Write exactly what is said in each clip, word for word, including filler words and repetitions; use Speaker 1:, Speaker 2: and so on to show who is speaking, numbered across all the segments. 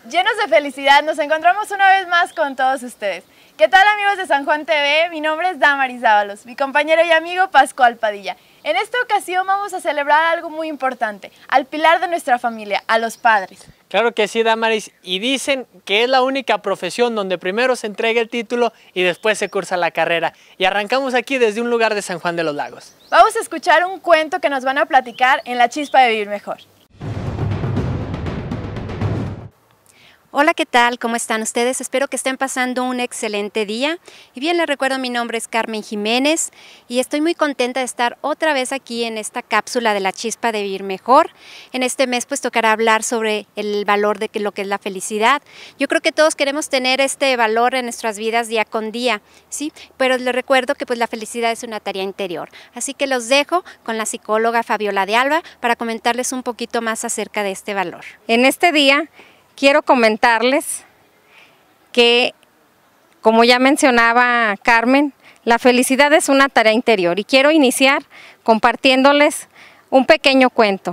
Speaker 1: Llenos de felicidad, nos encontramos una vez más con todos ustedes. ¿Qué tal, amigos de San Juan T V? Mi nombre es Damaris Dávalos, mi compañero y amigo Pascual Padilla. En esta ocasión vamos a celebrar algo muy importante, al pilar de nuestra familia, a los padres.
Speaker 2: Claro que sí, Damaris, y dicen que es la única profesión donde primero se entrega el título y después se cursa la carrera. Y arrancamos aquí desde un lugar de San Juan de los Lagos.
Speaker 1: Vamos a escuchar un cuento que nos van a platicar en La Chispa de Vivir Mejor.
Speaker 3: Hola, ¿qué tal? ¿Cómo están ustedes? Espero que estén pasando un excelente día. Y bien, les recuerdo, mi nombre es Carmen Jiménez y estoy muy contenta de estar otra vez aquí en esta cápsula de La Chispa de Vivir Mejor. En este mes pues tocará hablar sobre el valor de que, lo que es la felicidad. Yo creo que todos queremos tener este valor en nuestras vidas día con día, ¿sí? Pero les recuerdo que pues la felicidad es una tarea interior. Así que los dejo con la psicóloga Fabiola de Alba para comentarles un poquito más acerca de este valor.
Speaker 4: En este día quiero comentarles que, como ya mencionaba Carmen, la felicidad es una tarea interior y quiero iniciar compartiéndoles un pequeño cuento.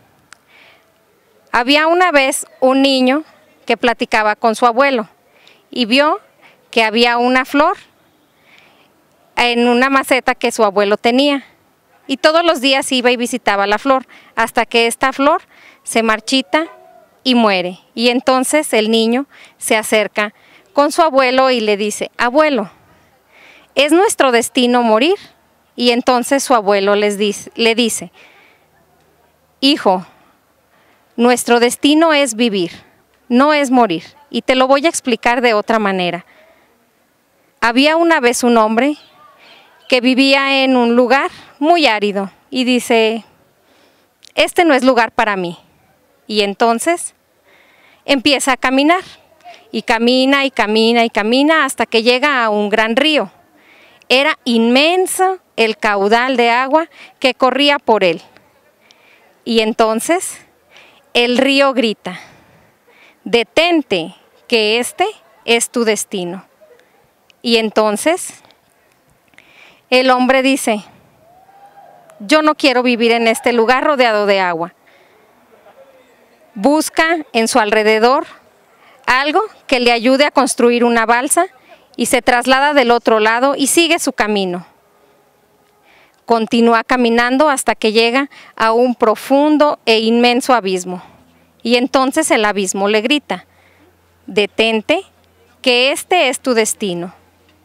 Speaker 4: Había una vez un niño que platicaba con su abuelo y vio que había una flor en una maceta que su abuelo tenía y todos los días iba y visitaba la flor hasta que esta flor se marchita y muere. Y entonces el niño se acerca con su abuelo y le dice: abuelo, ¿es nuestro destino morir? Y entonces su abuelo les dice, le dice: hijo, nuestro destino es vivir, no es morir. Y te lo voy a explicar de otra manera. Había una vez un hombre que vivía en un lugar muy árido y dice: este no es lugar para mí. Y entonces empieza a caminar, y camina, y camina, y camina, hasta que llega a un gran río. Era inmenso el caudal de agua que corría por él. Y entonces el río grita: detente, que este es tu destino. Y entonces el hombre dice: yo no quiero vivir en este lugar rodeado de agua. Busca en su alrededor algo que le ayude a construir una balsa y se traslada del otro lado y sigue su camino. Continúa caminando hasta que llega a un profundo e inmenso abismo. Y entonces el abismo le grita: detente, que este es tu destino.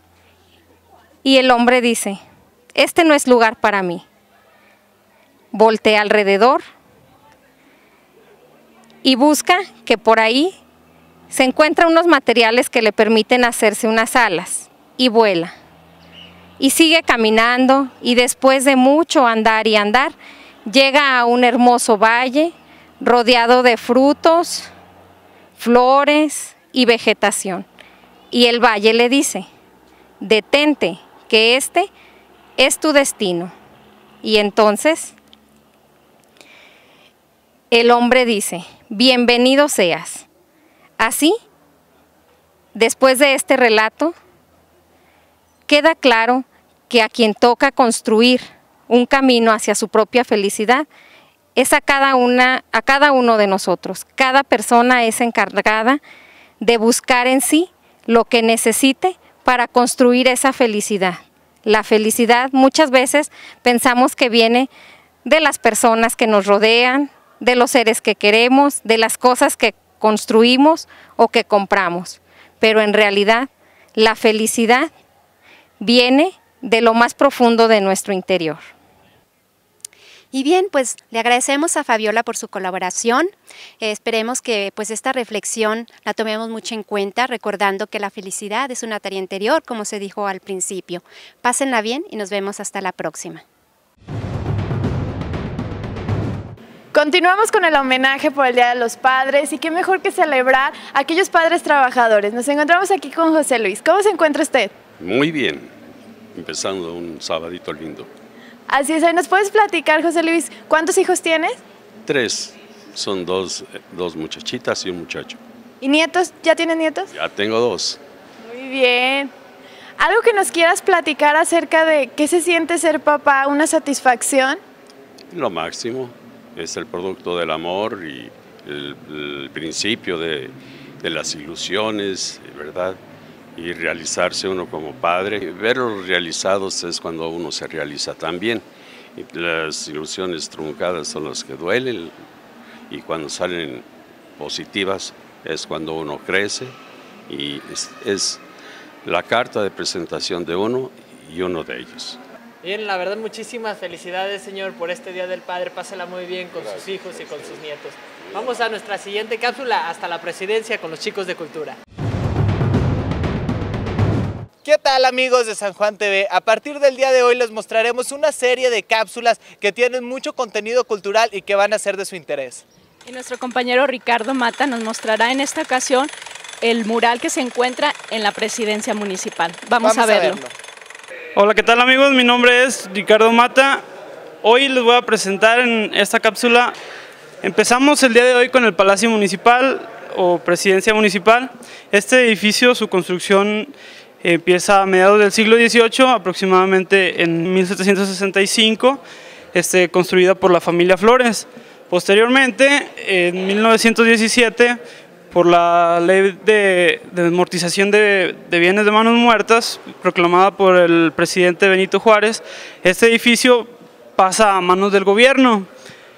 Speaker 4: Y el hombre dice: este no es lugar para mí. Voltea alrededor y busca que por ahí se encuentran unos materiales que le permiten hacerse unas alas y vuela. Y sigue caminando y después de mucho andar y andar, llega a un hermoso valle rodeado de frutos, flores y vegetación. Y el valle le dice: detente, que este es tu destino. Y entonces el hombre dice: bienvenido seas. Así, después de este relato, queda claro que a quien toca construir un camino hacia su propia felicidad es a cada, una, a cada uno de nosotros. Cada persona es encargada de buscar en sí lo que necesite para construir esa felicidad. La felicidad muchas veces pensamos que viene de las personas que nos rodean, de los seres que queremos, de las cosas que construimos o que compramos. Pero en realidad, la felicidad viene de lo más profundo de nuestro interior.
Speaker 3: Y bien, pues le agradecemos a Fabiola por su colaboración. Eh, esperemos que pues esta reflexión la tomemos mucho en cuenta, recordando que la felicidad es una tarea interior, como se dijo al principio. Pásenla bien y nos vemos hasta la próxima.
Speaker 1: Continuamos con el homenaje por el Día de los Padres y qué mejor que celebrar a aquellos padres trabajadores. Nos encontramos aquí con José Luis. ¿Cómo se encuentra usted?
Speaker 5: Muy bien, empezando un sabadito lindo.
Speaker 1: Así es, ¿nos puedes platicar, José Luis, cuántos hijos tienes?
Speaker 5: Tres, son dos, dos muchachitas y un muchacho.
Speaker 1: ¿Y nietos? ¿Ya tienes nietos?
Speaker 5: Ya tengo dos.
Speaker 1: Muy bien. ¿Algo que nos quieras platicar acerca de qué se siente ser papá, una satisfacción?
Speaker 5: Lo máximo, es el producto del amor y el, el principio de, de las ilusiones, ¿verdad? Y realizarse uno como padre. Verlos realizados es cuando uno se realiza también. Y las ilusiones truncadas son las que duelen, y cuando salen positivas es cuando uno crece, y es, es la carta de presentación de uno y uno de ellos.
Speaker 2: Bien, la verdad, muchísimas felicidades, señor, por este Día del Padre. Pásela muy bien con sus hijos y con sus nietos. Vamos a nuestra siguiente cápsula, hasta la presidencia con los chicos de cultura.
Speaker 6: ¿Qué tal, amigos de San Juan T V? A partir del día de hoy les mostraremos una serie de cápsulas que tienen mucho contenido cultural y que van a ser de su interés.
Speaker 7: Y nuestro compañero Ricardo Mata nos mostrará en esta ocasión el mural que se encuentra en la presidencia municipal. Vamos, Vamos a, verlo. a verlo.
Speaker 8: Hola, ¿qué tal, amigos? Mi nombre es Ricardo Mata. Hoy les voy a presentar en esta cápsula. Empezamos el día de hoy con el Palacio Municipal o Presidencia Municipal. Este edificio, su construcción empieza a mediados del siglo dieciocho, aproximadamente en mil setecientos sesenta y cinco, este, construida por la familia Flores. Posteriormente, en mil novecientos diecisiete, por la ley de, de amortización de, de bienes de manos muertas, proclamada por el presidente Benito Juárez, este edificio pasa a manos del gobierno.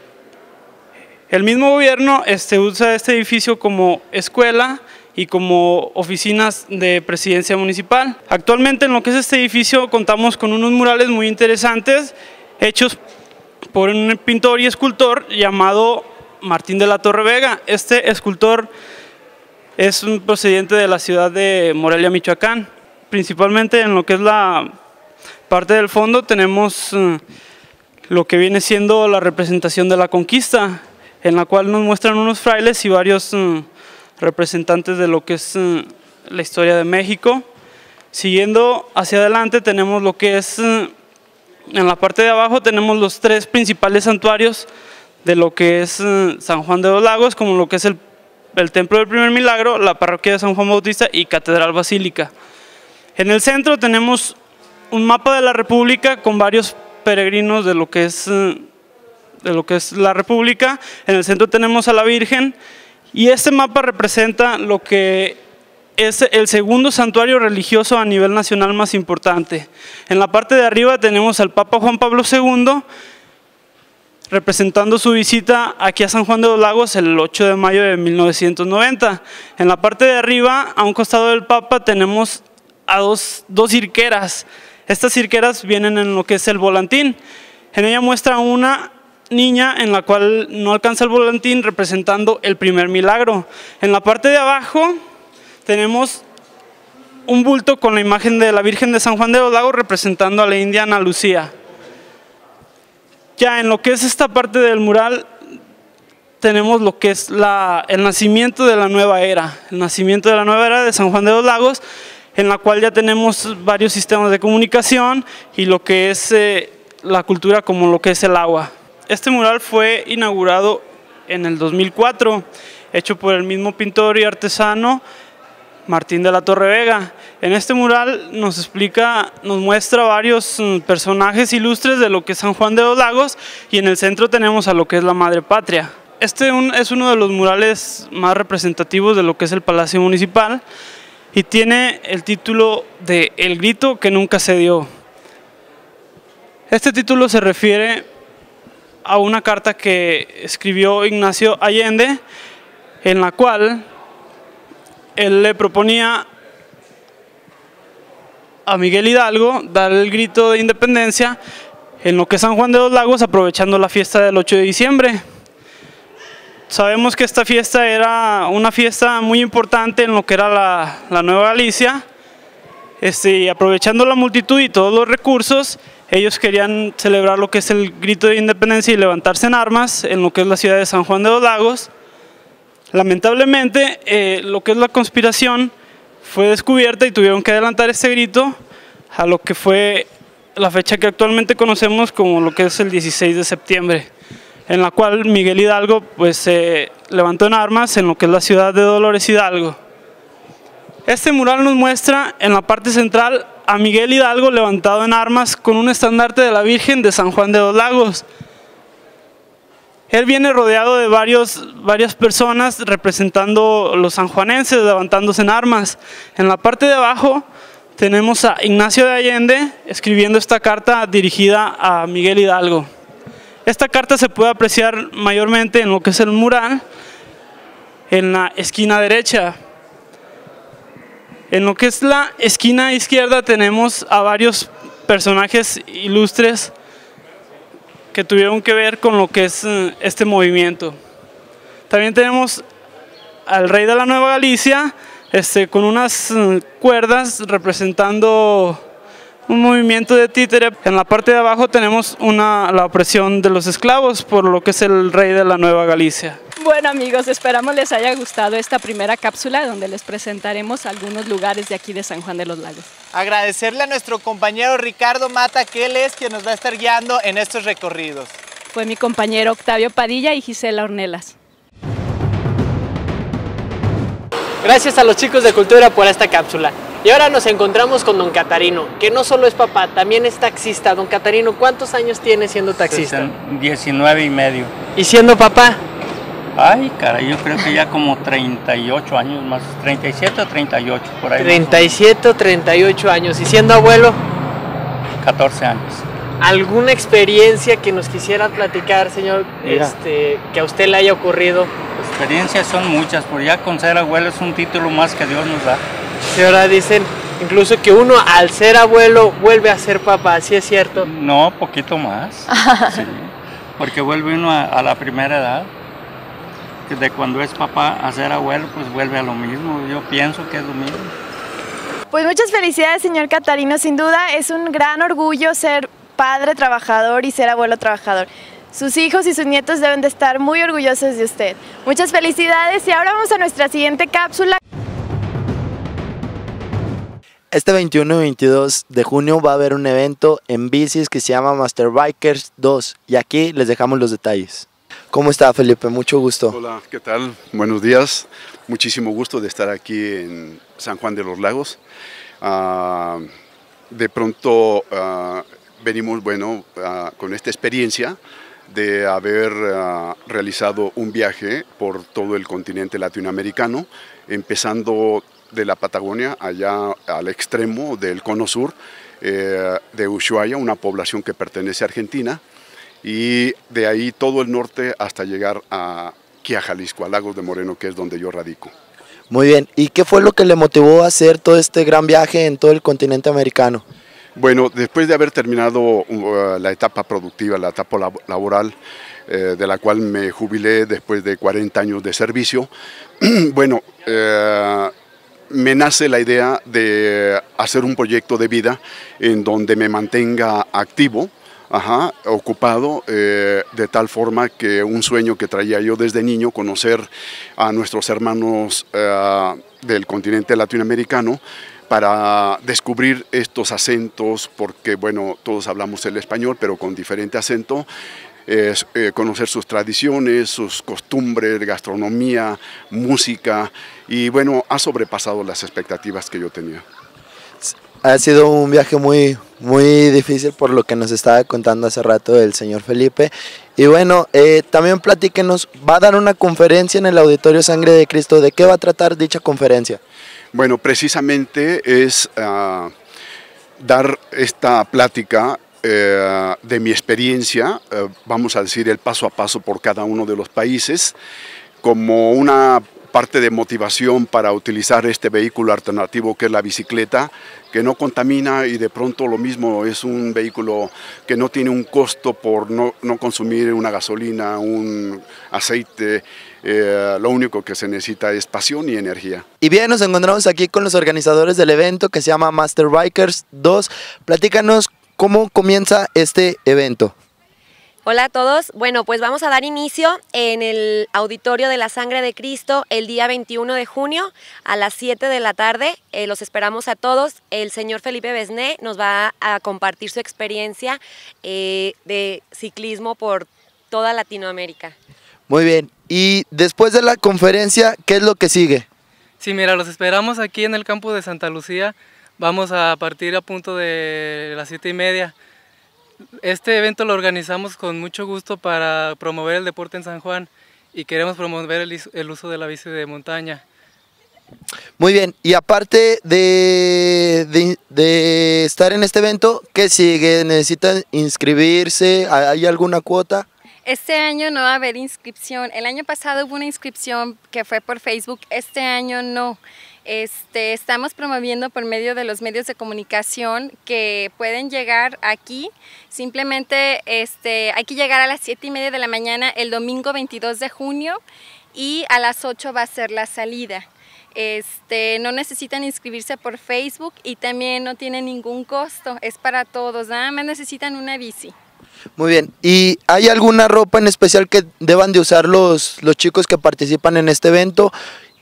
Speaker 8: El mismo gobierno este, usa este edificio como escuela y como oficinas de presidencia municipal. Actualmente en lo que es este edificio contamos con unos murales muy interesantes hechos por un pintor y escultor llamado Martín de la Torre Vega. Este escultor es un procedente de la ciudad de Morelia, Michoacán. Principalmente en lo que es la parte del fondo tenemos uh, lo que viene siendo la representación de la conquista, en la cual nos muestran unos frailes y varios uh, representantes de lo que es uh, la historia de México. Siguiendo hacia adelante tenemos lo que es, uh, en la parte de abajo tenemos los tres principales santuarios de lo que es uh, San Juan de los Lagos, como lo que es el, el Templo del Primer Milagro, la Parroquia de San Juan Bautista y Catedral Basílica. En el centro tenemos un mapa de la República con varios peregrinos de lo que es, uh, de lo que es la República. En el centro tenemos a la Virgen. Y este mapa representa lo que es el segundo santuario religioso a nivel nacional más importante. En la parte de arriba tenemos al Papa Juan Pablo segundo, representando su visita aquí a San Juan de los Lagos el ocho de mayo de mil novecientos noventa. En la parte de arriba, a un costado del Papa, tenemos a dos, dos cirqueras. Estas cirqueras vienen en lo que es el volantín. En ella muestra una niña en la cual no alcanza el volantín, representando el primer milagro. En la parte de abajo tenemos un bulto con la imagen de la Virgen de San Juan de los Lagos, representando a la India Ana Lucía. Ya en lo que es esta parte del mural tenemos lo que es la, el nacimiento de la nueva era, el nacimiento de la nueva era de San Juan de los Lagos, en la cual ya tenemos varios sistemas de comunicación y lo que es eh, la cultura, como lo que es el agua. Este mural fue inaugurado en el dos mil cuatro, hecho por el mismo pintor y artesano Martín de la Torre Vega. En este mural nos explica, nos muestra varios personajes ilustres de lo que es San Juan de los Lagos, y en el centro tenemos a lo que es la Madre Patria. Este es uno de los murales más representativos de lo que es el Palacio Municipal y tiene el título de El grito que nunca se dio. Este título se refiere a una carta que escribió Ignacio Allende, en la cual él le proponía a Miguel Hidalgo dar el grito de independencia en lo que es San Juan de los Lagos, aprovechando la fiesta del ocho de diciembre. Sabemos que esta fiesta era una fiesta muy importante en lo que era la, la Nueva Galicia, este, y aprovechando la multitud y todos los recursos, ellos querían celebrar lo que es el grito de independencia y levantarse en armas en lo que es la ciudad de San Juan de los Lagos. Lamentablemente, eh, lo que es la conspiración fue descubierta y tuvieron que adelantar este grito a lo que fue la fecha que actualmente conocemos como lo que es el dieciséis de septiembre, en la cual Miguel Hidalgo pues se eh, levantó en armas en lo que es la ciudad de Dolores Hidalgo. Este mural nos muestra en la parte central a Miguel Hidalgo levantado en armas con un estandarte de la Virgen de San Juan de los Lagos. Él viene rodeado de varios, varias personas representando los sanjuanenses, levantándose en armas. En la parte de abajo tenemos a Ignacio de Allende escribiendo esta carta dirigida a Miguel Hidalgo. Esta carta se puede apreciar mayormente en lo que es el mural, en la esquina derecha. En lo que es la esquina izquierda tenemos a varios personajes ilustres que tuvieron que ver con lo que es este movimiento. También tenemos al rey de la Nueva Galicia este, con unas cuerdas representando un movimiento de títere. En la parte de abajo tenemos una, la opresión de los esclavos por lo que es el rey de la Nueva Galicia.
Speaker 7: Bueno amigos, esperamos les haya gustado esta primera cápsula donde les presentaremos algunos lugares de aquí de San Juan de los Lagos.
Speaker 6: Agradecerle a nuestro compañero Ricardo Mata, que él es quien nos va a estar guiando en estos recorridos.
Speaker 7: Fue mi compañero Octavio Padilla y Gisela Ornelas.
Speaker 2: Gracias a los chicos de Cultura por esta cápsula. Y ahora nos encontramos con don Catarino, que no solo es papá, también es taxista. Don Catarino, ¿cuántos años tiene siendo taxista?
Speaker 9: diecinueve y medio.
Speaker 2: ¿Y siendo papá?
Speaker 9: Ay, caray, yo creo que ya como treinta y ocho años más, treinta y siete o treinta y ocho, por ahí.
Speaker 2: treinta y siete o treinta y ocho años. ¿Y siendo abuelo?
Speaker 9: catorce años.
Speaker 2: ¿Alguna experiencia que nos quisiera platicar, señor, este, que a usted le haya ocurrido?
Speaker 9: Experiencias son muchas, pero ya con ser abuelo es un título más que Dios nos da.
Speaker 2: Sí, ahora dicen incluso que uno al ser abuelo vuelve a ser papá, ¿sí es cierto?
Speaker 9: No, poquito más, sí, porque vuelve uno a, a la primera edad. De cuando es papá a ser abuelo, pues vuelve a lo mismo, yo pienso que es lo mismo.
Speaker 1: Pues muchas felicidades, señor Catarino, sin duda es un gran orgullo ser padre trabajador y ser abuelo trabajador. Sus hijos y sus nietos deben de estar muy orgullosos de usted. Muchas felicidades y ahora vamos a nuestra siguiente cápsula.
Speaker 10: Este veintiuno y veintidós de junio va a haber un evento en bicis que se llama Master Bikers dos y aquí les dejamos los detalles. ¿Cómo está, Felipe? Mucho gusto.
Speaker 11: Hola, ¿qué tal? Buenos días. Muchísimo gusto de estar aquí en San Juan de los Lagos. Uh, de pronto uh, venimos, bueno, uh, con esta experiencia de haber uh, realizado un viaje por todo el continente latinoamericano, empezando de la Patagonia, allá al extremo del cono sur, eh, de Ushuaia, una población que pertenece a Argentina, y de ahí todo el norte hasta llegar a aquí a Jalisco, a Lagos de Moreno, que es donde yo radico.
Speaker 10: Muy bien, ¿y qué fue lo que le motivó a hacer todo este gran viaje en todo el continente americano?
Speaker 11: Bueno, después de haber terminado uh, la etapa productiva, la etapa lab laboral, eh, de la cual me jubilé después de cuarenta años de servicio, bueno, eh, me nace la idea de hacer un proyecto de vida en donde me mantenga activo, Ajá, ocupado, eh, de tal forma que un sueño que traía yo desde niño, conocer a nuestros hermanos eh, del continente latinoamericano, para descubrir estos acentos, porque bueno, todos hablamos el español, pero con diferente acento, eh, eh, conocer sus tradiciones, sus costumbres, gastronomía, música, y bueno, ha sobrepasado las expectativas que yo tenía.
Speaker 10: Ha sido un viaje muy, muy difícil por lo que nos estaba contando hace rato el señor Felipe. Y bueno, eh, también platíquenos, va a dar una conferencia en el Auditorio Sangre de Cristo. ¿De qué va a tratar dicha conferencia?
Speaker 11: Bueno, precisamente es uh, dar esta plática uh, de mi experiencia, uh, vamos a decir el paso a paso por cada uno de los países, como una parte de motivación para utilizar este vehículo alternativo que es la bicicleta, que no contamina y de pronto lo mismo es un vehículo que no tiene un costo por no, no consumir una gasolina, un aceite, eh, lo único que se necesita es pasión y energía.
Speaker 10: Y bien, nos encontramos aquí con los organizadores del evento que se llama Master Bikers dos. Platícanos cómo comienza este evento.
Speaker 12: Hola a todos, bueno pues vamos a dar inicio en el Auditorio de la Sangre de Cristo el día veintiuno de junio a las siete de la tarde, eh, los esperamos a todos. El señor Felipe Besné nos va a compartir su experiencia eh, de ciclismo por toda Latinoamérica.
Speaker 10: Muy bien, y después de la conferencia, ¿qué es lo que sigue?
Speaker 13: Sí, mira, los esperamos aquí en el campo de Santa Lucía, vamos a partir a punto de las siete y media. Este evento lo organizamos con mucho gusto para promover el deporte en San Juan y queremos promover el, el uso de la bici de montaña.
Speaker 10: Muy bien, y aparte de, de, de estar en este evento, ¿qué sigue? ¿Necesitan inscribirse? ¿Hay alguna cuota?
Speaker 4: Este año no va a haber inscripción. El año pasado hubo una inscripción que fue por Facebook, este año no. Este, estamos promoviendo por medio de los medios de comunicación que pueden llegar aquí. Simplemente este, hay que llegar a las siete y media de la mañana el domingo veintidós de junio y a las ocho va a ser la salida. Este, no necesitan inscribirse por Facebook y también no tiene ningún costo, es para todos, nada más necesitan una bici.
Speaker 10: Muy bien, ¿y hay alguna ropa en especial que deban de usar los, los chicos que participan en este evento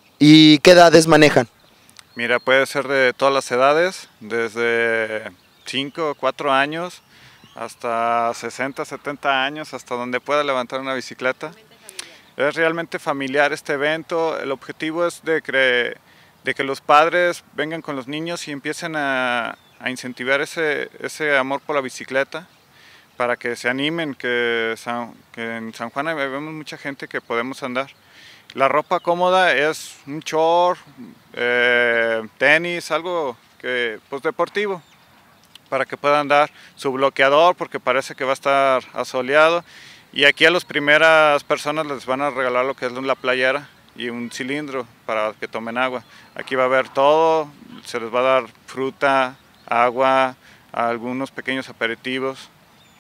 Speaker 10: y qué edades manejan?
Speaker 14: Mira, puede ser de todas las edades, desde cinco o cuatro años hasta sesenta, setenta años, hasta donde pueda levantar una bicicleta. Es realmente familiar este evento, el objetivo es de que, de que los padres vengan con los niños y empiecen a, a incentivar ese, ese amor por la bicicleta, para que se animen, que, San, que en San Juan vemos mucha gente que podemos andar. La ropa cómoda es un short, eh, tenis, algo que, pues deportivo, para que puedan dar su bloqueador porque parece que va a estar asoleado. Y aquí a las primeras personas les van a regalar lo que es la playera y un cilindro para que tomen agua. Aquí va a haber todo, se les va a dar fruta, agua, algunos pequeños aperitivos.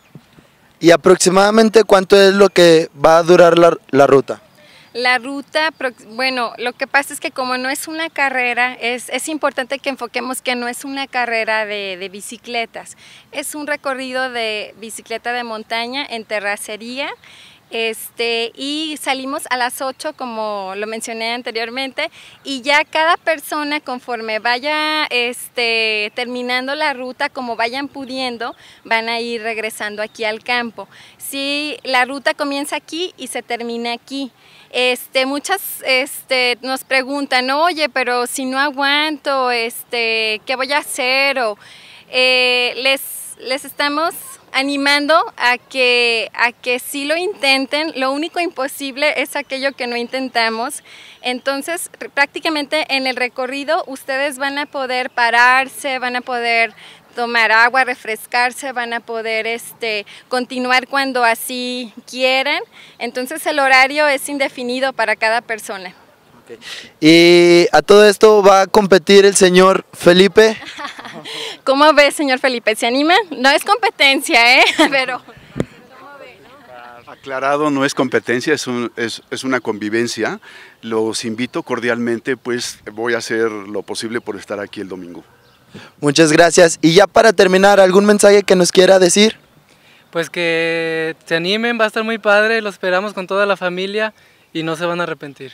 Speaker 10: ¿Y aproximadamente cuánto es lo que va a durar la, la ruta?
Speaker 4: La ruta, bueno, lo que pasa es que como no es una carrera, es, es importante que enfoquemos que no es una carrera de, de bicicletas, es un recorrido de bicicleta de montaña en terracería. Este, y salimos a las ocho como lo mencioné anteriormente y ya cada persona conforme vaya este, terminando la ruta, como vayan pudiendo, van a ir regresando aquí al campo. Sí, la ruta comienza aquí y se termina aquí. Este, muchas este, nos preguntan, oye, pero si no aguanto, este, ¿qué voy a hacer? O, eh, les, les estamos animando a que, a que sí lo intenten. Lo único imposible es aquello que no intentamos. Entonces, prácticamente en el recorrido ustedes van a poder pararse, van a poder tomar agua, refrescarse, van a poder este, continuar cuando así quieran. Entonces el horario es indefinido para cada persona.
Speaker 10: Okay. Y a todo esto va a competir el señor Felipe.
Speaker 4: ¿Cómo ves, señor Felipe? ¿Se anima? No es competencia, ¿eh? Pero...
Speaker 11: Aclarado, no es competencia, es, un, es, es una convivencia. Los invito cordialmente, pues voy a hacer lo posible por estar aquí el domingo.
Speaker 10: Muchas gracias. Y ya para terminar, ¿algún mensaje que nos quiera decir?
Speaker 13: Pues que se animen, va a estar muy padre, lo esperamos con toda la familia y no se van a arrepentir.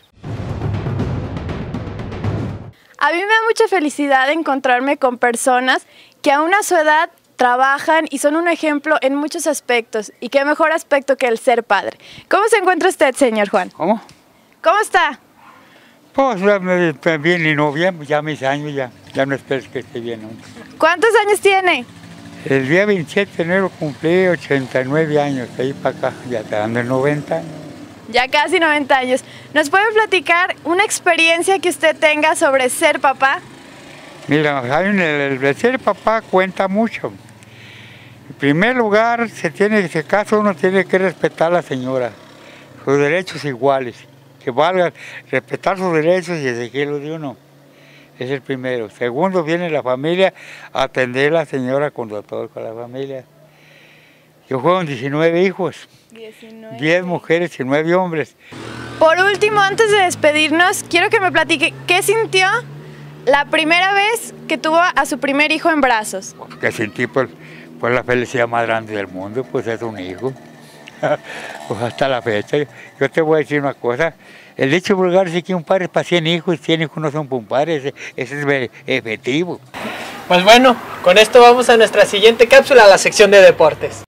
Speaker 1: A mí me da mucha felicidad encontrarme con personas que aún a su edad trabajan y son un ejemplo en muchos aspectos. Y qué mejor aspecto que el ser padre. ¿Cómo se encuentra usted, señor Juan?
Speaker 15: ¿Cómo?
Speaker 1: ¿Cómo está?
Speaker 15: Pues bien y no bien, ya mis años ya, ya no esperes que esté bien. ¿No?
Speaker 1: ¿Cuántos años tiene?
Speaker 15: El día veintisiete de enero cumplí ochenta y nueve años, de ahí para acá, ya te dando noventa años.
Speaker 1: Ya casi noventa años. ¿Nos puede platicar una experiencia que usted tenga sobre ser papá?
Speaker 15: Mira, el, el ser papá cuenta mucho. En primer lugar, se tiene, si acaso uno tiene que respetar a la señora, sus derechos iguales, que valga respetar sus derechos y exigirlos de uno. Es el primero. Segundo, viene la familia, atender a la señora con todo, con la familia. Yo fueron diecinueve hijos, diecinueve. diez mujeres y nueve hombres.
Speaker 1: Por último, antes de despedirnos, quiero que me platique qué sintió la primera vez que tuvo a su primer hijo en brazos.
Speaker 15: Que sentí pues, pues la felicidad más grande del mundo, pues es un hijo. Pues hasta la fecha. Yo te voy a decir una cosa, el dicho vulgar dice que un padre es para cien hijos y cien hijos no son para un padre, ese, ese es efectivo.
Speaker 2: Pues bueno, con esto vamos a nuestra siguiente cápsula, a la sección de deportes.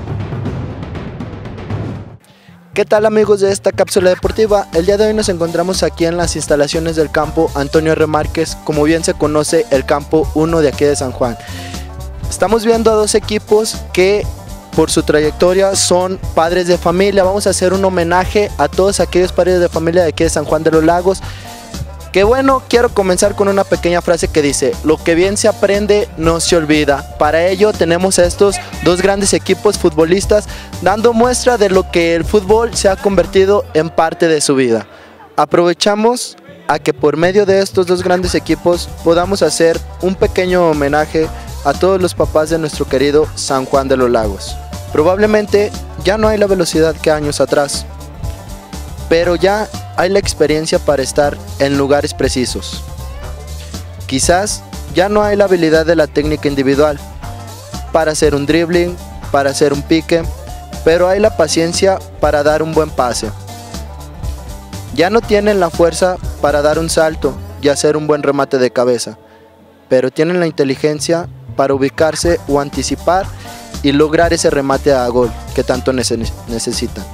Speaker 10: ¿Qué tal, amigos de esta cápsula deportiva? El día de hoy nos encontramos aquí en las instalaciones del campo Antonio R. Márquez, como bien se conoce el campo uno de aquí de San Juan. Estamos viendo a dos equipos que por su trayectoria son padres de familia. Vamos a hacer un homenaje a todos aquellos padres de familia de aquí de San Juan de los Lagos. Que bueno, quiero comenzar con una pequeña frase que dice: lo que bien se aprende no se olvida. Para ello tenemos a estos dos grandes equipos futbolistas dando muestra de lo que el fútbol se ha convertido en parte de su vida. Aprovechamos a que por medio de estos dos grandes equipos podamos hacer un pequeño homenaje a todos los papás de nuestro querido San Juan de los Lagos. Probablemente ya no hay la velocidad que años atrás, pero ya hay la experiencia para estar en lugares precisos. Quizás ya no hay la habilidad de la técnica individual para hacer un dribbling, para hacer un pique, pero hay la paciencia para dar un buen pase. Ya no tienen la fuerza para dar un salto y hacer un buen remate de cabeza, pero tienen la inteligencia para ubicarse o anticipar y lograr ese remate a gol que tanto necesitan.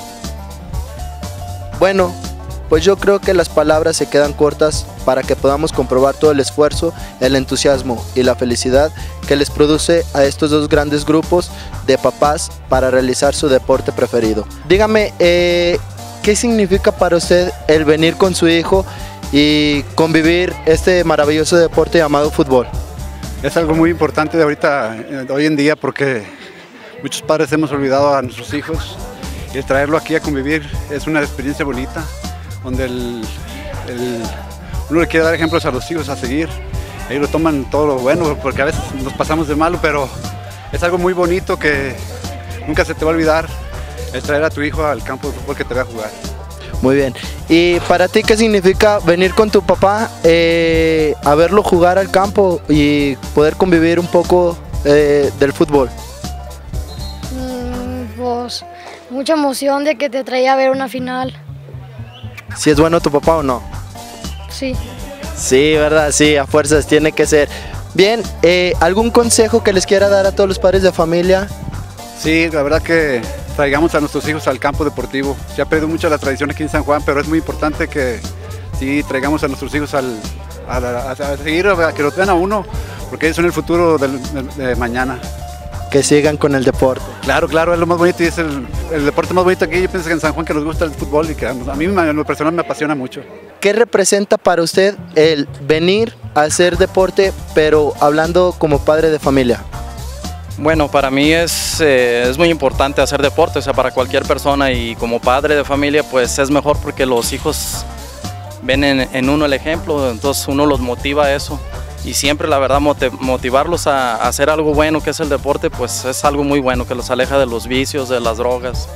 Speaker 10: Bueno, pues yo creo que las palabras se quedan cortas para que podamos comprobar todo el esfuerzo, el entusiasmo y la felicidad que les produce a estos dos grandes grupos de papás para realizar su deporte preferido. Dígame, eh, ¿qué significa para usted el venir con su hijo y convivir este maravilloso deporte llamado fútbol?
Speaker 16: Es algo muy importante de ahorita, hoy en día, porque muchos padres hemos olvidado a nuestros hijos. Y el traerlo aquí a convivir es una experiencia bonita, donde el, el, uno le quiere dar ejemplos a los hijos a seguir. Ellos lo toman todo lo bueno, porque a veces nos pasamos de malo, pero es algo muy bonito que nunca se te va a olvidar, el traer a tu hijo al campo de fútbol que te va a jugar.
Speaker 10: Muy bien. ¿Y para ti qué significa venir con tu papá eh, a verlo jugar al campo y poder convivir un poco eh, del fútbol?
Speaker 17: Mm, pues mucha emoción de que te traía a ver una final.
Speaker 10: ¿Si es bueno tu papá o no?
Speaker 17: Sí.
Speaker 10: Sí, verdad, sí, a fuerzas tiene que ser. Bien, eh, ¿algún consejo que les quiera dar a todos los padres de familia?
Speaker 16: Sí, la verdad que traigamos a nuestros hijos al campo deportivo. Se ha perdido mucho la tradición aquí en San Juan, pero es muy importante que sí traigamos a nuestros hijos al, a, a, a seguir, a que los vean a uno, porque ellos son el futuro del, de, de mañana.
Speaker 10: Que sigan con el deporte.
Speaker 16: Claro, claro, es lo más bonito y es el, el deporte más bonito aquí. Yo pienso que en San Juan que nos gusta el fútbol y que a mí en lo personal me apasiona mucho.
Speaker 10: ¿Qué representa para usted el venir a hacer deporte, pero hablando como padre de familia?
Speaker 18: Bueno, para mí es, eh, es muy importante hacer deporte, o sea, para cualquier persona, y como padre de familia pues es mejor porque los hijos ven en, en uno el ejemplo, entonces uno los motiva a eso. Y siempre, la verdad, motivarlos a, a hacer algo bueno que es el deporte, pues es algo muy bueno, que los aleja de los vicios, de las drogas.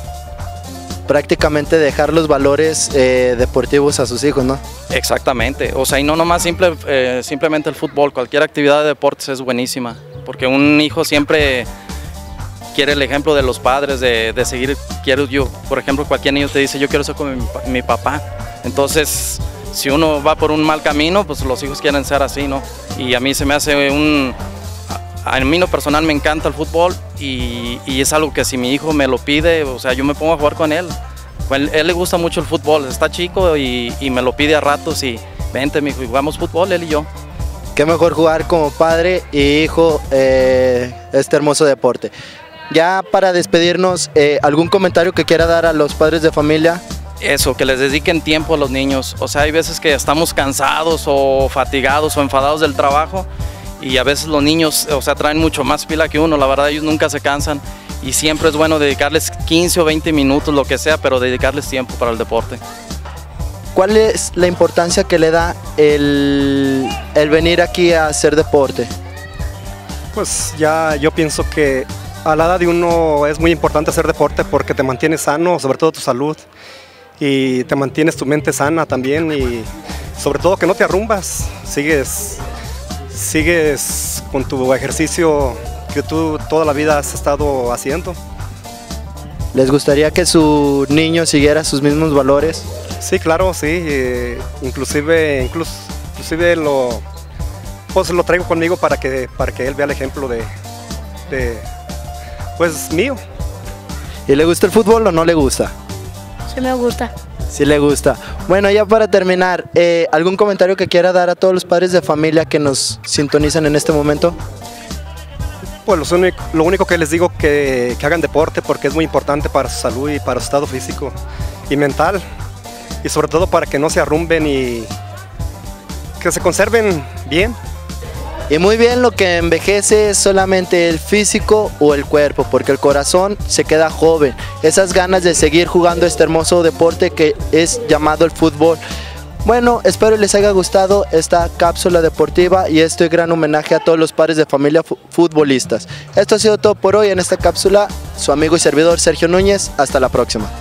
Speaker 10: Prácticamente dejar los valores eh, deportivos a sus hijos, ¿no?
Speaker 18: Exactamente, o sea, y no nomás simple, eh, simplemente el fútbol, cualquier actividad de deportes es buenísima, porque un hijo siempre quiere el ejemplo de los padres, de, de seguir, quiero yo, por ejemplo, cualquier niño te dice, yo quiero ser como mi, mi papá, entonces si uno va por un mal camino, pues los hijos quieren ser así, ¿no? Y a mí se me hace un... A mí en lo personal me encanta el fútbol y, y es algo que si mi hijo me lo pide, o sea, yo me pongo a jugar con él. A él, él le gusta mucho el fútbol, está chico y, y me lo pide a ratos y vente, mijo, y jugamos fútbol, él y yo.
Speaker 10: Qué mejor jugar como padre y hijo eh, este hermoso deporte. Ya para despedirnos, eh, ¿algún comentario que quiera dar a los padres de familia?
Speaker 18: Eso, que les dediquen tiempo a los niños. O sea, hay veces que estamos cansados o fatigados o enfadados del trabajo y a veces los niños, o sea, traen mucho más pila que uno, la verdad ellos nunca se cansan y siempre es bueno dedicarles quince o veinte minutos, lo que sea, pero dedicarles tiempo para el deporte.
Speaker 10: ¿Cuál es la importancia que le da el, el venir aquí a hacer deporte?
Speaker 19: Pues ya yo pienso que a la edad de uno es muy importante hacer deporte porque te mantiene sano, sobre todo tu salud, y te mantienes tu mente sana también, y sobre todo que no te arrumbas, sigues, sigues con tu ejercicio que tú toda la vida has estado haciendo.
Speaker 10: ¿Les gustaría que su niño siguiera sus mismos valores?
Speaker 19: Sí, claro, sí, eh, inclusive, incluso, inclusive lo, pues lo traigo conmigo para que, para que él vea el ejemplo de, de, pues mío.
Speaker 10: ¿Y le gusta el fútbol o no le gusta?
Speaker 17: Sí me gusta.
Speaker 10: Sí le gusta. Bueno, ya para terminar, eh, ¿algún comentario que quiera dar a todos los padres de familia que nos sintonizan en este momento?
Speaker 19: Pues lo único, lo único que les digo que, que hagan deporte porque es muy importante para su salud y para su estado físico y mental. Y sobre todo para que no se arrumben y que se conserven bien.
Speaker 10: Y muy bien, lo que envejece es solamente el físico o el cuerpo, porque el corazón se queda joven. Esas ganas de seguir jugando este hermoso deporte que es llamado el fútbol. Bueno, espero les haya gustado esta cápsula deportiva y este gran homenaje a todos los padres de familia futbolistas. Esto ha sido todo por hoy en esta cápsula. Su amigo y servidor Sergio Núñez. Hasta la próxima.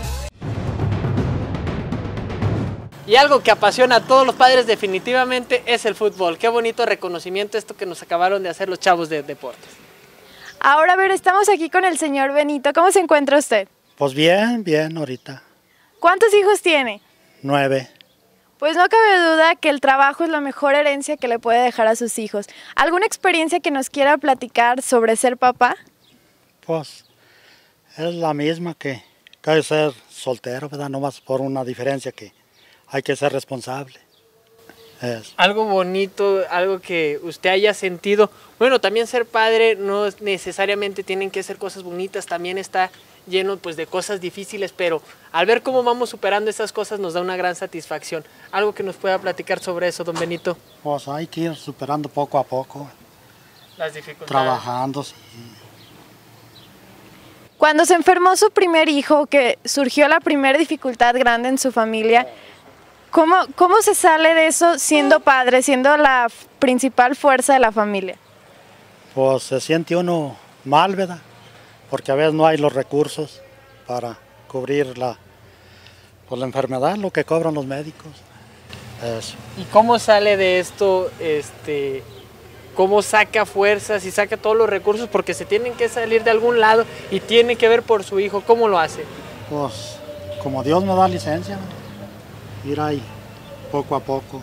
Speaker 2: Y algo que apasiona a todos los padres definitivamente es el fútbol. Qué bonito reconocimiento esto que nos acabaron de hacer los chavos de deportes.
Speaker 1: Ahora, a ver, estamos aquí con el señor Benito. ¿Cómo se encuentra usted?
Speaker 20: Pues bien, bien ahorita.
Speaker 1: ¿Cuántos hijos tiene?
Speaker 20: Nueve.
Speaker 1: Pues no cabe duda que el trabajo es la mejor herencia que le puede dejar a sus hijos. ¿Alguna experiencia que nos quiera platicar sobre ser papá?
Speaker 20: Pues es la misma que, que ser soltero, ¿verdad? No más por una diferencia que hay que ser responsable. Es.
Speaker 2: Algo bonito, algo que usted haya sentido. Bueno, también ser padre no necesariamente tienen que ser cosas bonitas, también está lleno pues de cosas difíciles, pero al ver cómo vamos superando esas cosas nos da una gran satisfacción. Algo que nos pueda platicar sobre eso, don Benito.
Speaker 20: Pues hay que ir superando poco a poco.
Speaker 2: Las dificultades.
Speaker 20: Trabajando, sí.
Speaker 1: Cuando se enfermó su primer hijo, que surgió la primera dificultad grande en su familia, ¿cómo, cómo se sale de eso siendo padre, siendo la principal fuerza de la familia?
Speaker 20: Pues se siente uno mal, ¿verdad? Porque a veces no hay los recursos para cubrir la, pues, la enfermedad, lo que cobran los médicos. Eso.
Speaker 2: ¿Y cómo sale de esto? Este, ¿Cómo saca fuerzas y saca todos los recursos? Porque se tienen que salir de algún lado y tiene que ver por su hijo. ¿Cómo lo hace?
Speaker 20: Pues como Dios me da licencia, ir ahí poco a poco.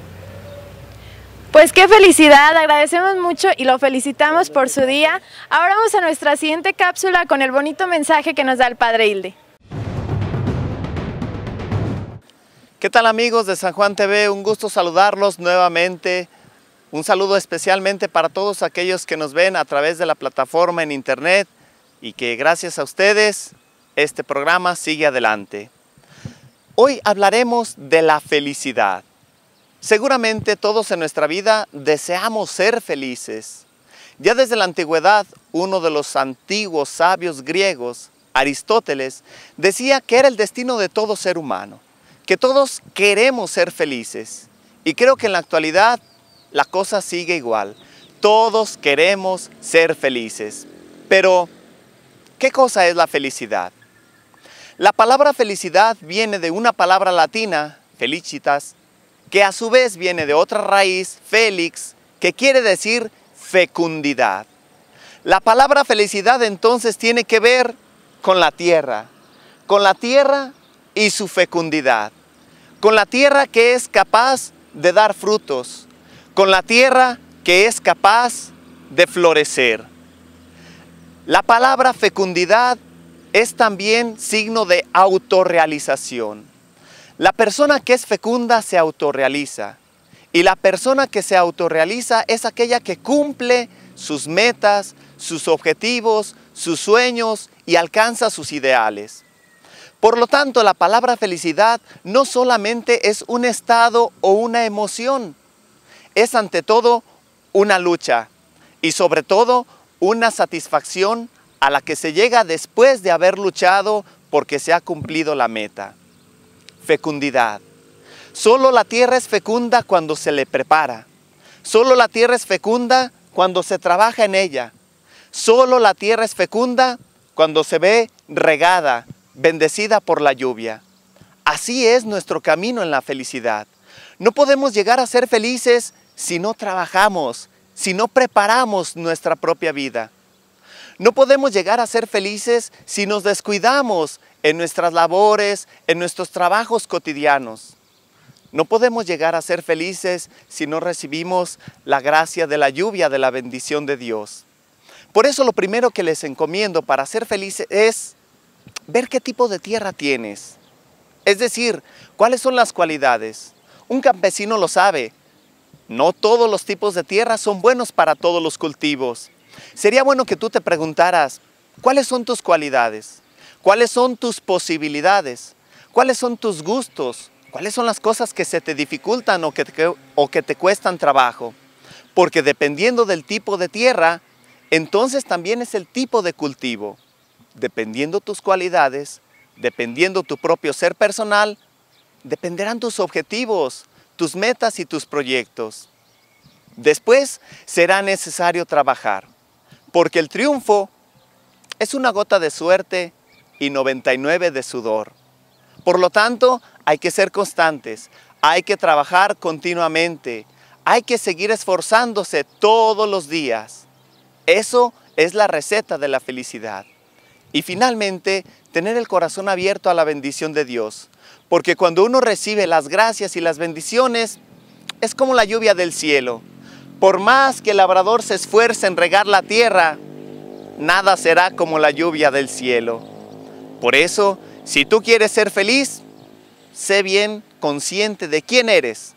Speaker 1: Pues qué felicidad, agradecemos mucho y lo felicitamos por su día. Ahora vamos a nuestra siguiente cápsula con el bonito mensaje que nos da el Padre Hilde.
Speaker 6: ¿Qué tal amigos de San Juan T V? Un gusto saludarlos nuevamente. Un saludo especialmente para todos aquellos que nos ven a través de la plataforma en internet y que gracias a ustedes este programa sigue adelante. Hoy hablaremos de la felicidad. Seguramente todos en nuestra vida deseamos ser felices. Ya desde la antigüedad, uno de los antiguos sabios griegos, Aristóteles, decía que era el destino de todo ser humano, que todos queremos ser felices. Y creo que en la actualidad la cosa sigue igual. Todos queremos ser felices. Pero, ¿qué cosa es la felicidad? La palabra felicidad viene de una palabra latina, felicitas, que a su vez viene de otra raíz, felix, que quiere decir fecundidad. La palabra felicidad entonces tiene que ver con la tierra, con la tierra y su fecundidad, con la tierra que es capaz de dar frutos, con la tierra que es capaz de florecer. La palabra fecundidad es también signo de autorrealización. La persona que es fecunda se autorrealiza y la persona que se autorrealiza es aquella que cumple sus metas, sus objetivos, sus sueños y alcanza sus ideales. Por lo tanto, la palabra felicidad no solamente es un estado o una emoción, es ante todo una lucha y sobre todo una satisfacción a la que se llega después de haber luchado porque se ha cumplido la meta. Fecundidad. Solo la tierra es fecunda cuando se le prepara. Solo la tierra es fecunda cuando se trabaja en ella. Solo la tierra es fecunda cuando se ve regada, bendecida por la lluvia. Así es nuestro camino en la felicidad. No podemos llegar a ser felices si no trabajamos, si no preparamos nuestra propia vida. No podemos llegar a ser felices si nos descuidamos en nuestras labores, en nuestros trabajos cotidianos. No podemos llegar a ser felices si no recibimos la gracia de la lluvia, de la bendición de Dios. Por eso lo primero que les encomiendo para ser felices es ver qué tipo de tierra tienes. Es decir, cuáles son las cualidades. Un campesino lo sabe. No todos los tipos de tierra son buenos para todos los cultivos. sería bueno que tú te preguntaras, ¿cuáles son tus cualidades? ¿Cuáles son tus posibilidades? ¿Cuáles son tus gustos? ¿Cuáles son las cosas que se te dificultan o que te, o que te cuestan trabajo? Porque dependiendo del tipo de tierra, entonces también es el tipo de cultivo. Dependiendo tus cualidades, dependiendo tu propio ser personal, dependerán tus objetivos, tus metas y tus proyectos. Después será necesario trabajar, porque el triunfo es una gota de suerte y noventa y nueve de sudor. Por lo tanto, hay que ser constantes, hay que trabajar continuamente, hay que seguir esforzándose todos los días. Eso es la receta de la felicidad. Y finalmente, tener el corazón abierto a la bendición de Dios, porque cuando uno recibe las gracias y las bendiciones, es como la lluvia del cielo. Por más que el labrador se esfuerce en regar la tierra, nada será como la lluvia del cielo. Por eso, si tú quieres ser feliz, sé bien consciente de quién eres.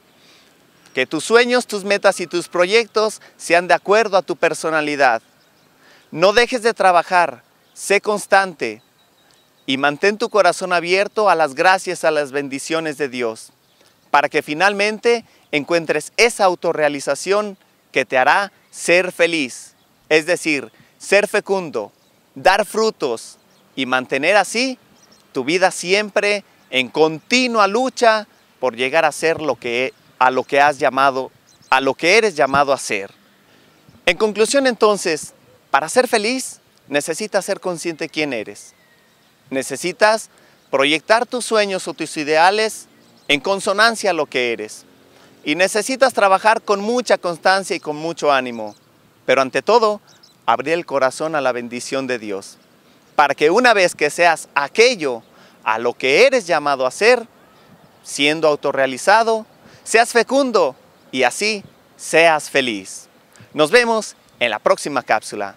Speaker 6: Que tus sueños, tus metas y tus proyectos sean de acuerdo a tu personalidad. No dejes de trabajar, sé constante y mantén tu corazón abierto a las gracias, a las bendiciones de Dios, para que finalmente encuentres esa autorrealización que te hará ser feliz, es decir, ser fecundo, dar frutos y mantener así tu vida siempre en continua lucha por llegar a ser lo que, a lo que has llamado, a lo que eres llamado a ser. En conclusión entonces, para ser feliz, necesitas ser consciente de quién eres. Necesitas proyectar tus sueños o tus ideales en consonancia a lo que eres. Y necesitas trabajar con mucha constancia y con mucho ánimo. Pero ante todo, abrir el corazón a la bendición de Dios. Para que una vez que seas aquello a lo que eres llamado a ser, siendo autorrealizado, seas fecundo y así seas feliz. Nos vemos en la próxima cápsula.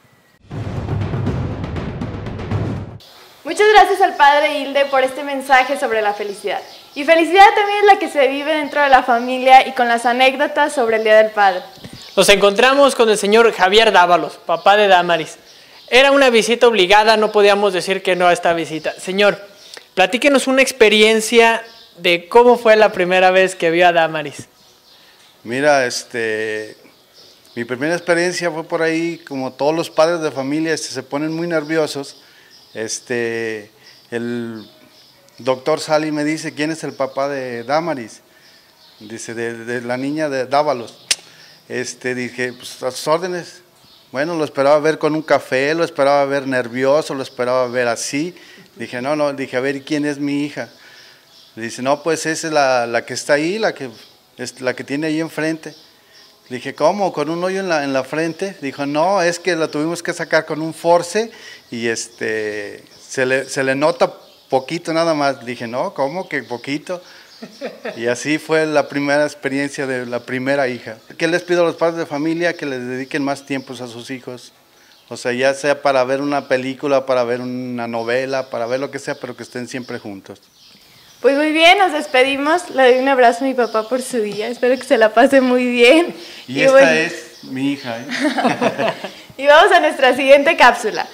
Speaker 1: Muchas gracias al Padre Hilde por este mensaje sobre la felicidad. Y felicidad también es la que se vive dentro de la familia y con las anécdotas sobre el Día del Padre.
Speaker 2: Nos encontramos con el señor Javier Dávalos, papá de Damaris. Era una visita obligada, no podíamos decir que no a esta visita. Señor, platíquenos una experiencia de cómo fue la primera vez que vio a Damaris.
Speaker 21: Mira, este, mi primera experiencia fue por ahí, como todos los padres de familia este, se ponen muy nerviosos. Este, el doctor sale y me dice, ¿quién es el papá de Damaris? Dice, de, de la niña de Dávalos. Este, dije, pues a sus órdenes. Bueno, lo esperaba ver con un café, lo esperaba ver nervioso, lo esperaba ver así. Dije, no, no, dije, a ver, ¿quién es mi hija? Le dice, no, pues esa es la, la que está ahí, la que, es la que tiene ahí enfrente. Le dije, ¿cómo? ¿Con un hoyo en la, en la frente? Dijo, no, es que la tuvimos que sacar con un force y este, se, le, se le nota poquito nada más. Le dije, no, ¿cómo que poquito? Y así fue la primera experiencia de la primera hija. ¿Qué les pido a los padres de familia? Que les dediquen más tiempos a sus hijos. O sea, ya sea para ver una película, para ver una novela, para ver lo que sea, pero que estén siempre juntos.
Speaker 1: Pues muy bien, nos despedimos. Le doy un abrazo a mi papá por su día. Espero que se la pase muy bien.
Speaker 21: Y, y esta bueno, es mi hija. ¿eh?
Speaker 1: Y vamos a nuestra siguiente cápsula.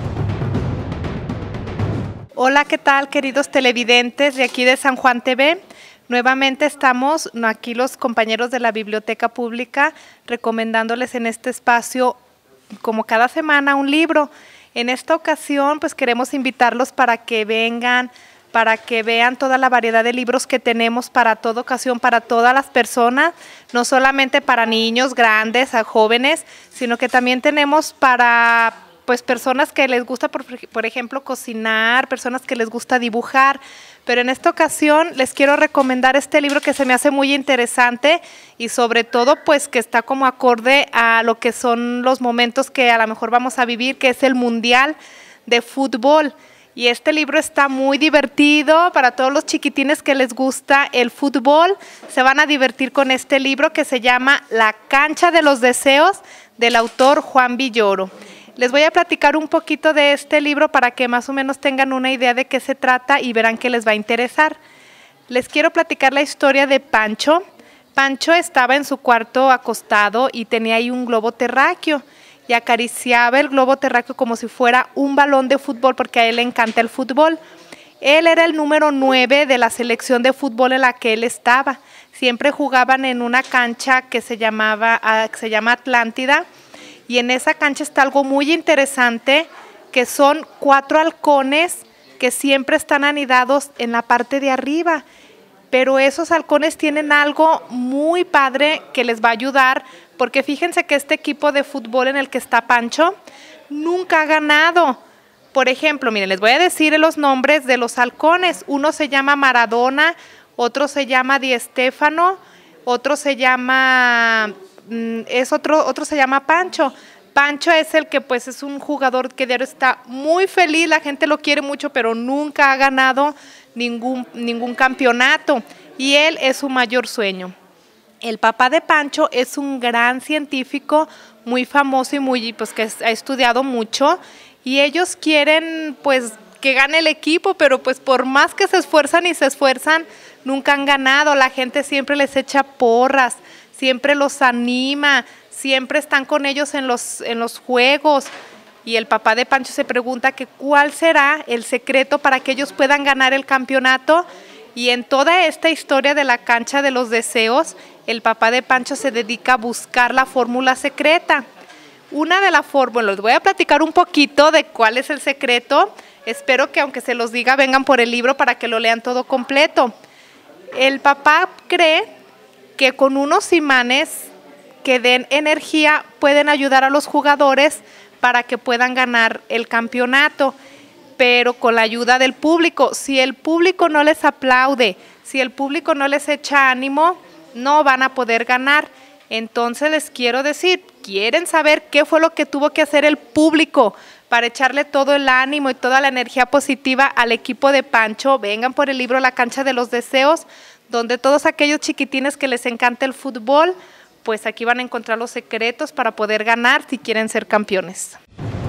Speaker 22: Hola, ¿qué tal, queridos televidentes de aquí de San Juan T V? Nuevamente estamos aquí los compañeros de la Biblioteca Pública recomendándoles en este espacio, como cada semana, un libro. En esta ocasión, pues queremos invitarlos para que vengan, para que vean toda la variedad de libros que tenemos para toda ocasión, para todas las personas, no solamente para niños, grandes, a jóvenes, sino que también tenemos para pues personas que les gusta, por, por ejemplo, cocinar, personas que les gusta dibujar. Pero en esta ocasión les quiero recomendar este libro que se me hace muy interesante y sobre todo pues que está como acorde a lo que son los momentos que a lo mejor vamos a vivir, que es el Mundial de Fútbol. Y este libro está muy divertido para todos los chiquitines que les gusta el fútbol. Se van a divertir con este libro que se llama La Cancha de los Deseos, del autor Juan Villoro. Les voy a platicar un poquito de este libro para que más o menos tengan una idea de qué se trata y verán que les va a interesar. Les quiero platicar la historia de Pancho. Pancho estaba en su cuarto acostado y tenía ahí un globo terráqueo. y acariciaba el globo terráqueo como si fuera un balón de fútbol, porque a él le encanta el fútbol. Él era el número nueve de la selección de fútbol en la que él estaba. Siempre jugaban en una cancha que se, llamaba, que se llama Atlántida, y en esa cancha está algo muy interesante, que son cuatro halcones que siempre están anidados en la parte de arriba. Pero esos halcones tienen algo muy padre que les va a ayudar, porque fíjense que este equipo de fútbol en el que está Pancho nunca ha ganado. Por ejemplo, miren, les voy a decir los nombres de los halcones. Uno se llama Maradona, otro se llama Di Stéfano, otro se llama, es otro, otro se llama Pancho. Pancho es el que pues es un jugador que diario está muy feliz, la gente lo quiere mucho, pero nunca ha ganado ningún, ningún campeonato, y él es su mayor sueño. El papá de Pancho es un gran científico, muy famoso y muy, pues, que ha estudiado mucho, y ellos quieren pues que gane el equipo, pero pues por más que se esfuerzan y se esfuerzan, nunca han ganado. La gente siempre les echa porras, siempre los anima, siempre están con ellos en los, en los juegos, y el papá de Pancho se pregunta que cuál será el secreto para que ellos puedan ganar el campeonato. Y en toda esta historia de la cancha de los deseos, el papá de Pancho se dedica a buscar la fórmula secreta. Una de las fórmulas, les voy a platicar un poquito de cuál es el secreto. Espero que aunque se los diga, vengan por el libro para que lo lean todo completo. El papá cree que con unos imanes que den energía pueden ayudar a los jugadores para que puedan ganar el campeonato, pero con la ayuda del público. Si el público no les aplaude, si el público no les echa ánimo, no van a poder ganar. Entonces les quiero decir, ¿quieren saber qué fue lo que tuvo que hacer el público para echarle todo el ánimo y toda la energía positiva al equipo de Pancho? Vengan por el libro La Cancha de los Deseos, donde todos aquellos chiquitines que les encanta el fútbol, pues aquí van a encontrar los secretos para poder ganar si quieren ser campeones.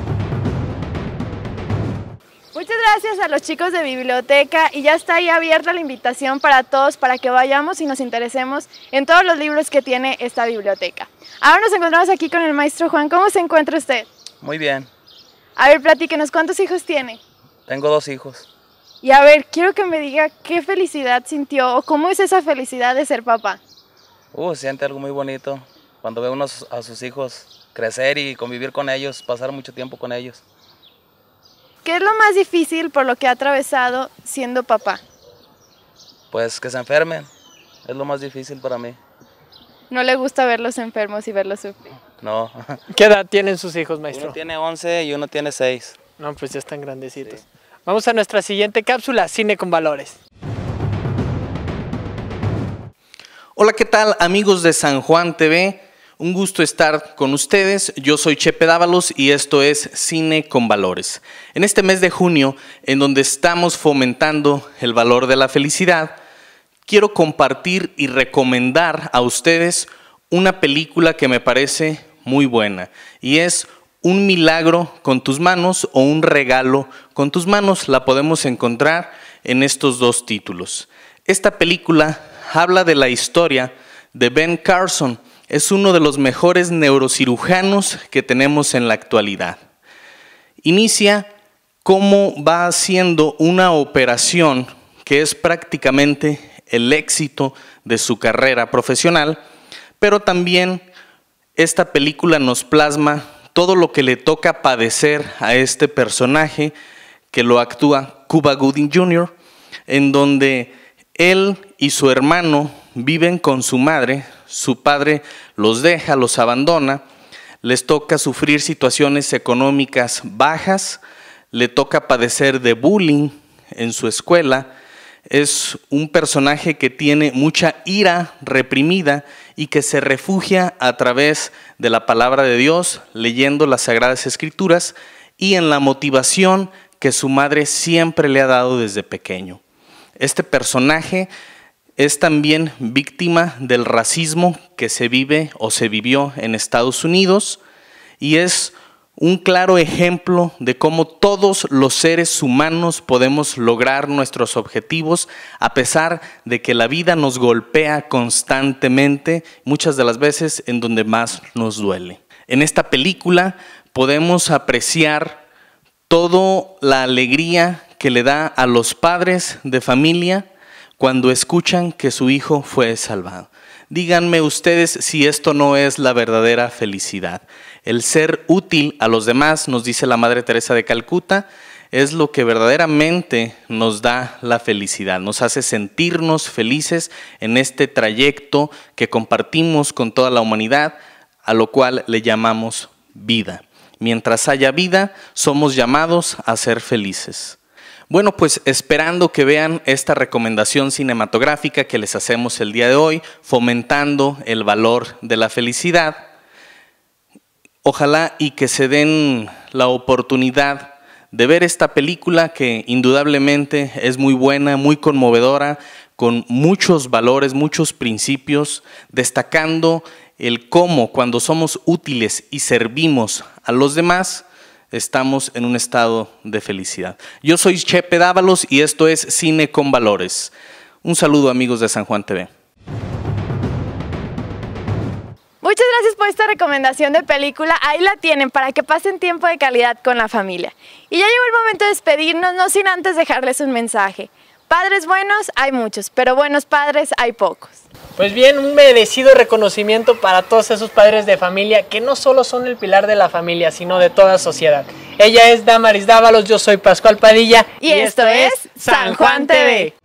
Speaker 1: Muchas gracias a los chicos de biblioteca, y ya está ahí abierta la invitación para todos para que vayamos y nos interesemos en todos los libros que tiene esta biblioteca. Ahora nos encontramos aquí con el maestro Juan. ¿Cómo se encuentra usted?
Speaker 3: Muy bien.
Speaker 1: A ver, platíquenos, ¿cuántos hijos tiene?
Speaker 3: Tengo dos hijos.
Speaker 1: Y a ver, quiero que me diga qué felicidad sintió o cómo es esa felicidad de ser papá.
Speaker 3: Uh, siente algo muy bonito cuando ve uno a sus hijos crecer y convivir con ellos, pasar mucho tiempo con ellos.
Speaker 1: ¿Qué es lo más difícil por lo que ha atravesado siendo papá?
Speaker 3: Pues que se enfermen, es lo más difícil para mí.
Speaker 1: ¿No le gusta verlos enfermos y verlos sufrir?
Speaker 3: No.
Speaker 2: ¿Qué edad tienen sus hijos, maestro?
Speaker 3: Uno tiene once y uno tiene seis.
Speaker 2: No, pues ya están grandecitos. Sí. Vamos a nuestra siguiente cápsula, Cine con Valores.
Speaker 5: Hola, ¿qué tal, amigos de San Juan T V? Un gusto estar con ustedes. Yo soy Chepe Dávalos y esto es Cine con Valores. En este mes de junio, en donde estamos fomentando el valor de la felicidad, quiero compartir y recomendar a ustedes una película que me parece muy buena, y es Un milagro con tus manos o Un regalo con tus manos. La podemos encontrar en estos dos títulos. Esta película habla de la historia de Ben Carson. Es uno de los mejores neurocirujanos que tenemos en la actualidad. Inicia cómo va haciendo una operación que es prácticamente el éxito de su carrera profesional, pero también esta película nos plasma todo lo que le toca padecer a este personaje que lo actúa Cuba Gooding junior, en donde él y su hermano viven con su madre. Su padre los deja, los abandona, les toca sufrir situaciones económicas bajas, le toca padecer de bullying en su escuela. Es un personaje que tiene mucha ira reprimida y que se refugia a través de la palabra de Dios, leyendo las Sagradas Escrituras y en la motivación que su madre siempre le ha dado desde pequeño. Este personaje es también víctima del racismo que se vive o se vivió en Estados Unidos, y es un claro ejemplo de cómo todos los seres humanos podemos lograr nuestros objetivos a pesar de que la vida nos golpea constantemente, muchas de las veces en donde más nos duele. En esta película podemos apreciar toda la alegría que le da a los padres de familia cuando escuchan que su hijo fue salvado. Díganme ustedes si esto no es la verdadera felicidad. El ser útil a los demás, nos dice la Madre Teresa de Calcuta, es lo que verdaderamente nos da la felicidad, nos hace sentirnos felices en este trayecto que compartimos con toda la humanidad, a lo cual le llamamos vida. Mientras haya vida, somos llamados a ser felices. Bueno, pues esperando que vean esta recomendación cinematográfica que les hacemos el día de hoy, fomentando el valor de la felicidad, ojalá y que se den la oportunidad de ver esta película que indudablemente es muy buena, muy conmovedora, con muchos valores, muchos principios, destacando el cómo cuando somos útiles y servimos a los demás, estamos en un estado de felicidad. Yo soy Chepe Dávalos y esto es Cine con Valores. Un saludo, amigos de San Juan T V.
Speaker 1: Muchas gracias por esta recomendación de película, ahí la tienen para que pasen tiempo de calidad con la familia. Y ya llegó el momento de despedirnos, no sin antes dejarles un mensaje. Padres buenos hay muchos, pero buenos padres hay pocos.
Speaker 2: Pues bien, un merecido reconocimiento para todos esos padres de familia que no solo son el pilar de la familia, sino de toda sociedad. Ella es Damaris Dávalos, yo soy Pascual Padilla
Speaker 1: y, y esto es San Juan T V.